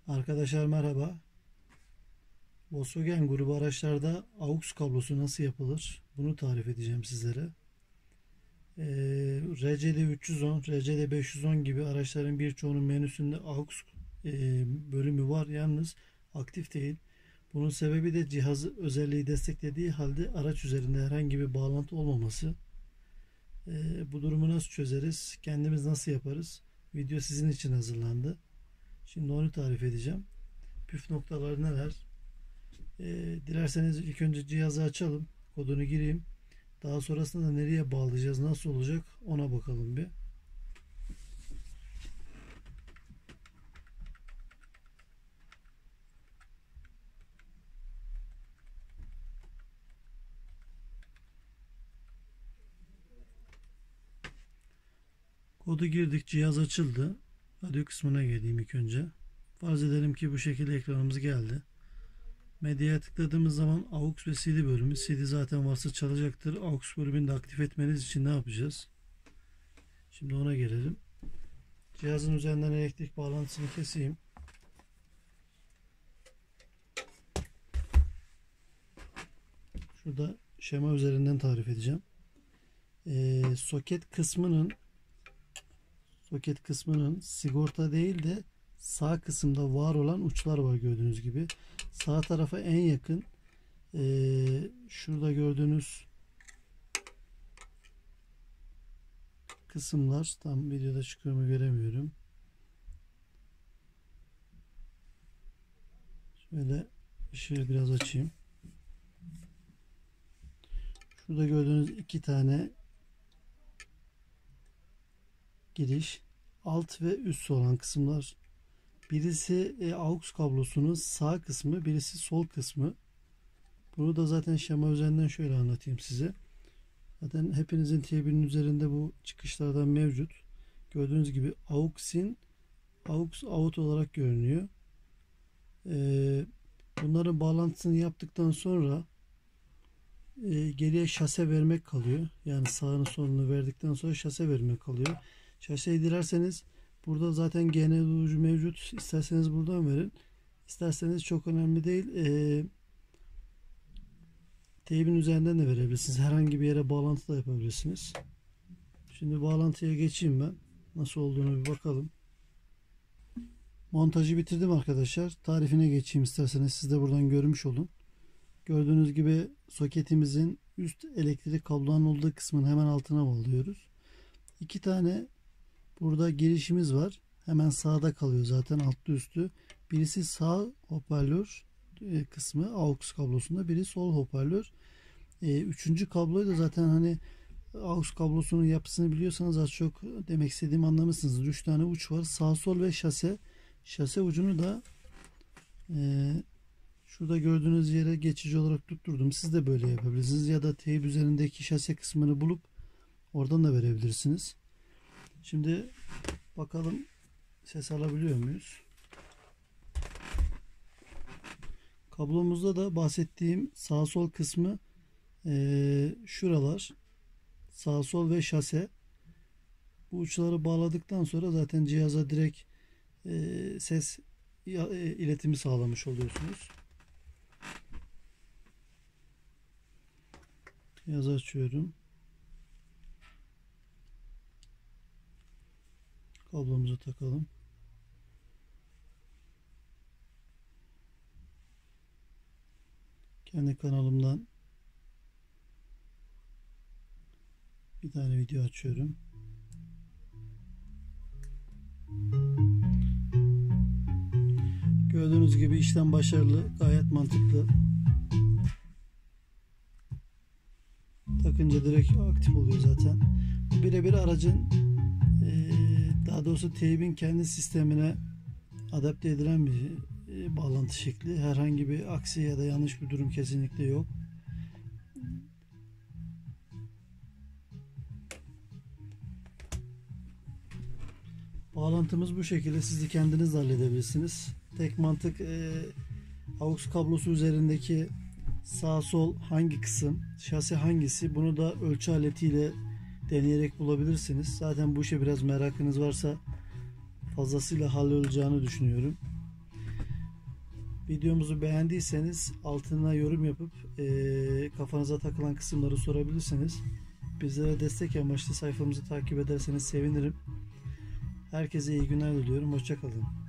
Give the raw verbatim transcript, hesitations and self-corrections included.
Arkadaşlar merhaba. Volkswagen grubu araçlarda aux kablosu nasıl yapılır? Bunu tarif edeceğim sizlere. Ee, R C D üç yüz on, R C D beş yüz on gibi araçların birçoğunun menüsünde aux e, bölümü var. Yalnız aktif değil. Bunun sebebi de cihazı özelliği desteklediği halde araç üzerinde herhangi bir bağlantı olmaması. Ee, bu durumu nasıl çözeriz? Kendimiz nasıl yaparız? Video sizin için hazırlandı. Şimdi onu tarif edeceğim. Püf noktaları neler? E, dilerseniz ilk önce cihazı açalım. Kodunu gireyim. Daha sonrasında da nereye bağlayacağız, nasıl olacak ona bakalım bir. Kodu girdik. Cihaz açıldı. Radyo kısmına geleyim ilk önce. Farz edelim ki bu şekilde ekranımız geldi. Medyaya tıkladığımız zaman aux ve C D bölümü. C D zaten varsa çalacaktır. Aux bölümünü de aktif etmeniz için ne yapacağız? Şimdi ona gelelim. Cihazın üzerinden elektrik bağlantısını keseyim. Şurada şema üzerinden tarif edeceğim. Ee, soket kısmının soket kısmının sigorta değil de sağ kısımda var olan uçlar var gördüğünüz gibi. Sağ tarafa en yakın ee, şurada gördüğünüz kısımlar, tam videoda çıkıyor mu göremiyorum. Şöyle ışığı biraz açayım. Şurada gördüğünüz iki tane giriş, alt ve üst olan kısımlar. Birisi e, aux kablosunun sağ kısmı, birisi sol kısmı. Bunu da zaten şema üzerinden şöyle anlatayım size. Zaten hepinizin T bir'in üzerinde bu çıkışlardan mevcut. Gördüğünüz gibi aux in, aux out olarak görünüyor. Ee, bunların bağlantısını yaptıktan sonra e, geriye şase vermek kalıyor. Yani sağını solunu verdikten sonra şase vermek kalıyor. Şaseyi dilerseniz burada zaten G N ucu mevcut. İsterseniz buradan verin. İsterseniz çok önemli değil. Ee, Teybin üzerinden de verebilirsiniz. Herhangi bir yere bağlantı da yapabilirsiniz. Şimdi bağlantıya geçeyim ben. Nasıl olduğunu bir bakalım. Montajı bitirdim arkadaşlar. Tarifine geçeyim isterseniz. Siz de buradan görmüş olun. Gördüğünüz gibi soketimizin üst elektrik kablolarının olduğu kısmın hemen altına bağlıyoruz. İki tane burada girişimiz var. Hemen sağda kalıyor zaten altlı üstü. Birisi sağ hoparlör kısmı aux kablosunda, biri sol hoparlör. E, üçüncü kabloyu da zaten hani aux kablosunun yapısını biliyorsanız az çok demek istediğimi anlamışsınız. Üç tane uç var. Sağ sol ve şase. Şase ucunu da e, şurada gördüğünüz yere geçici olarak tutturdum. Siz de böyle yapabilirsiniz. Ya da teyp üzerindeki şase kısmını bulup oradan da verebilirsiniz. Şimdi bakalım ses alabiliyor muyuz? Kablomuzda da bahsettiğim sağ sol kısmı e, şuralar. Sağ sol ve şase. Bu uçları bağladıktan sonra zaten cihaza direkt e, ses e, iletimi sağlamış oluyorsunuz. Cihazı açıyorum. Kablomuzu takalım. Kendi kanalımdan bir tane video açıyorum. Gördüğünüz gibi işlem başarılı, gayet mantıklı. Takınca direkt aktif oluyor zaten. Birebir aracın daha doğrusu teybin kendi sistemine adapte edilen bir bağlantı şekli. Herhangi bir aksi ya da yanlış bir durum kesinlikle yok. Bağlantımız bu şekilde. Siz de kendiniz de halledebilirsiniz. Tek mantık e, aux kablosu üzerindeki sağ sol hangi kısım, şase hangisi, bunu da ölçü aletiyle deneyerek bulabilirsiniz. Zaten bu işe biraz merakınız varsa fazlasıyla hallolacağını düşünüyorum. Videomuzu beğendiyseniz altına yorum yapıp e, kafanıza takılan kısımları sorabilirsiniz. Bizlere destek amaçlı sayfamızı takip ederseniz sevinirim. Herkese iyi günler diliyorum. Hoşça kalın.